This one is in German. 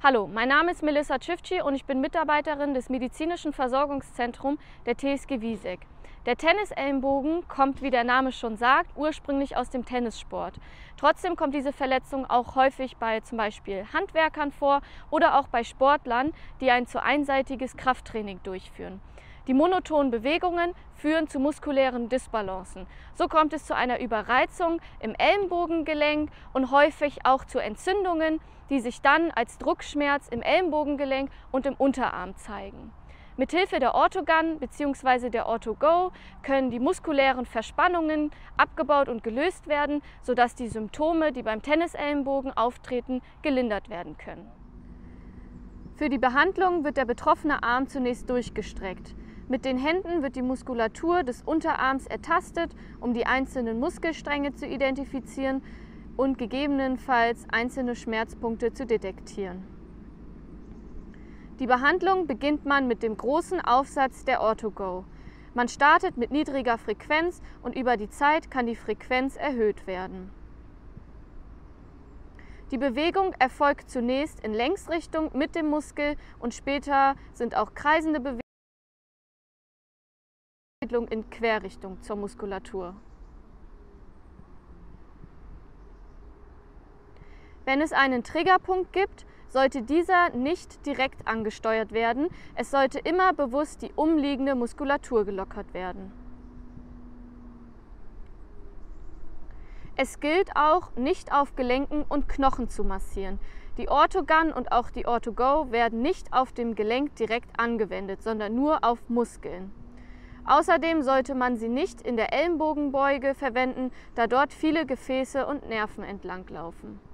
Hallo, mein Name ist Melissa Cifci und ich bin Mitarbeiterin des Medizinischen Versorgungszentrums der TSG Wiesek. Der Tennisellenbogen kommt, wie der Name schon sagt, ursprünglich aus dem Tennissport. Trotzdem kommt diese Verletzung auch häufig bei zum Beispiel Handwerkern vor oder auch bei Sportlern, die ein zu einseitiges Krafttraining durchführen. Die monotonen Bewegungen führen zu muskulären Dysbalancen. So kommt es zu einer Überreizung im Ellenbogengelenk und häufig auch zu Entzündungen, die sich dann als Druckschmerz im Ellenbogengelenk und im Unterarm zeigen. Mithilfe der Orthogun bzw. der Ortho-Go können die muskulären Verspannungen abgebaut und gelöst werden, sodass die Symptome, die beim Tennisellenbogen auftreten, gelindert werden können. Für die Behandlung wird der betroffene Arm zunächst durchgestreckt. Mit den Händen wird die Muskulatur des Unterarms ertastet, um die einzelnen Muskelstränge zu identifizieren und gegebenenfalls einzelne Schmerzpunkte zu detektieren. Die Behandlung beginnt man mit dem großen Aufsatz der Ortho-Go. Man startet mit niedriger Frequenz und über die Zeit kann die Frequenz erhöht werden. Die Bewegung erfolgt zunächst in Längsrichtung mit dem Muskel und später sind auch kreisende Bewegungen in Querrichtung zur Muskulatur. Wenn es einen Triggerpunkt gibt, sollte dieser nicht direkt angesteuert werden. Es sollte immer bewusst die umliegende Muskulatur gelockert werden. Es gilt auch, nicht auf Gelenken und Knochen zu massieren. Die Orthogun und auch die Ortho-Go werden nicht auf dem Gelenk direkt angewendet, sondern nur auf Muskeln. Außerdem sollte man sie nicht in der Ellenbogenbeuge verwenden, da dort viele Gefäße und Nerven entlang laufen.